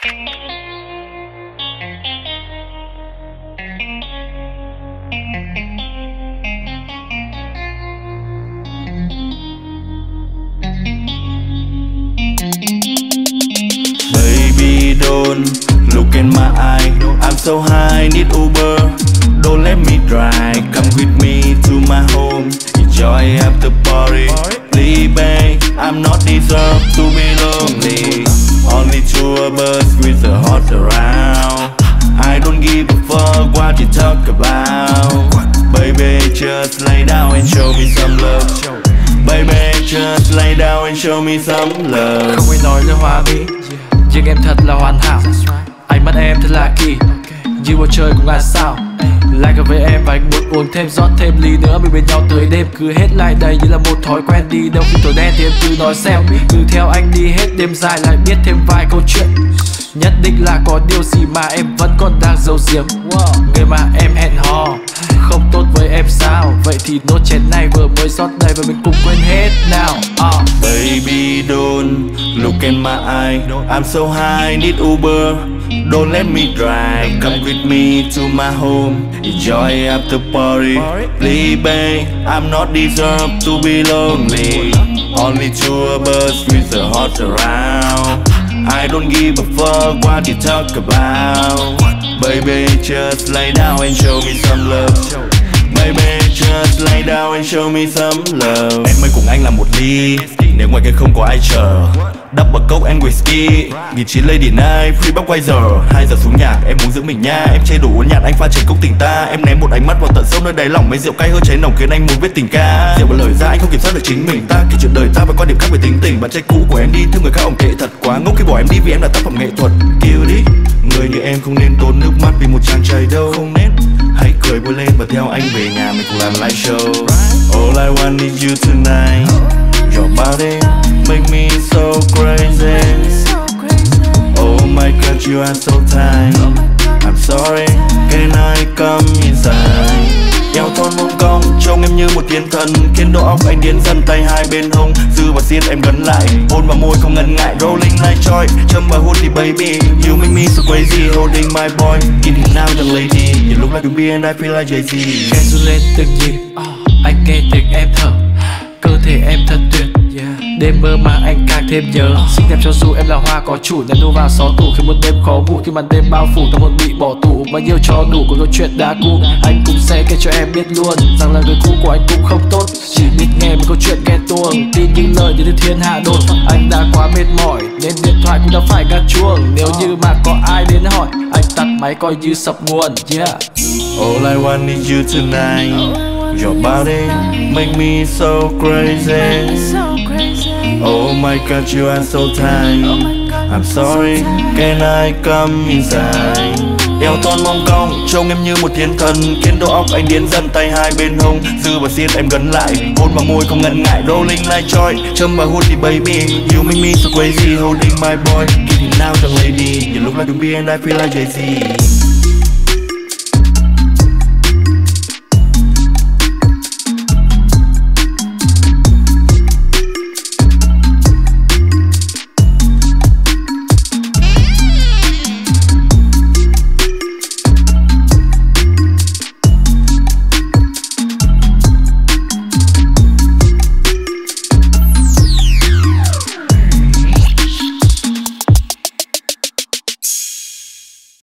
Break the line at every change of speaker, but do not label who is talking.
Baby, don't look in my eye. I'm so high, need Uber. Don't let me drive. Come with me to my home. Enjoy after party. Please, babe, I'm not deserve to be lonely. Only two of us with the heart around. I don't give a fuck what you talk about. Baby, just lay down and show me some love. Baby, just lay down and show me some love.
Không ai nói là hoa mỹ, nhưng em thật là hoàn hảo. Ánh mắt em thật là kỳ, như bầu trời của ngàn sao. Lại gặp với em và anh muốn uống thêm, rót thêm ly nữa. Mình bên nhau tới đêm cứ hết lại đây như là một thói quen. Đi đâu khi tối đen thì em cứ nói xem, cứ theo anh đi hết đêm dài. Lại biết thêm vài câu chuyện, nhất định là có điều gì mà em vẫn còn đang giấu giếm. Người mà em hẹn hò không tốt với em sao? Vậy thì nốt chén này vừa mới rót đầy và mình cùng quên hết nào.
Baby, don't look in my eye. I'm so high, need Uber. Don't let me drive. Come with me to my home. Enjoy after party. Please, babe, I'm not deserve to be lonely. Only two of us with the heart around. I don't give a fuck what you talk about. Baby, just lay down and show me some love. Baby, just lay down and show me some love. Em ơi cùng anh làm một ly, nếu ngoài kia không có ai chờ. Double coke and whisky, 1900 lady night, free bóc quay giờ. 2 giờ xuống nhạc, em muốn giữ mình nha. Em chê đủ uống nhạt, anh pha chén cốc tình ta. Em ném một ánh mắt vào tận sâu nơi đáy lòng. Mấy rượu cay hơi cháy nồng khiến anh muốn viết tình ca. Rượu và lời ra anh không kiểm soát được chính mình. Ta kể chuyện đời ta và quan điểm khác về tính tình. Bạn trai cũ của em đi thương người khác ông kệ thật quá ngốc khi bỏ em đi vì em là tác phẩm nghệ thuật. Kill đi, người như em không nên tốn nước mắt vì một chàng trai đâu. Không nên, hãy cười vui lên và theo anh về nhà mình cùng làm live show. All I want is you tonight. Your body make me so crazy. Oh my God, you are so tight. I'm sorry, can I come inside? Eo thon mông cong, trông em như một thiên thần, khiến đầu óc anh điên dần. Tay hai bên hông, dư và xiên em gắn lại. Hôn vào môi không ngần ngại, rolling like joy. Châm vào hút đi baby, you make me so crazy. Holding my boy, in here now young lady. You look like a bee and I feel like Jay-Z.
Em run lên từng nhịp, anh nghe tiếng em thở. Cơ thể em thật tuyệt, đêm mơ mà anh càng thêm nhớ. Xinh đẹp cho dù em là hoa có chủ, ném đô vào xó tủ khi một đêm khó ngủ. Khi màn đêm bao phủ tâm hồn bị bỏ tủ, bao nhiêu cho đủ của câu chuyện đã cũ. Anh cũng sẽ kể cho em biết luôn rằng là người cũ của anh cũng không tốt. Chỉ biết nghe một câu chuyện ghen tuông, tin những lời như thiên hạ đồn. Anh đã quá mệt mỏi nên điện thoại cũng đã phải ngắt chuông. Nếu như mà có ai đến hỏi, anh tắt máy coi như sập nguồn.
All I want is you tonight. Your body make me so crazy. Oh my God, you are so tight. I'm sorry, can I come inside? Eo thon mông cong, trông em như một thiên thần, khiến đầu óc anh điên dần. Tay hai bên hông, dư và xiên em gắn lại. Hôn vào môi không ngần ngại, rolling like joy. Châm vào hút đi baby, you make me so crazy. Holding my boy, getting now young lady. You look like a bee and I feel like Jay-Z.